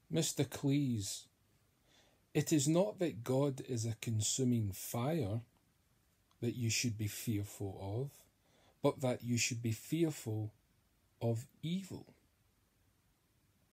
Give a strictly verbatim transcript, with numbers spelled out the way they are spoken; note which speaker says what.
Speaker 1: Mr Cleese, it is not that God is a consuming fire that you should be fearful of, but that you should be fearful of evil.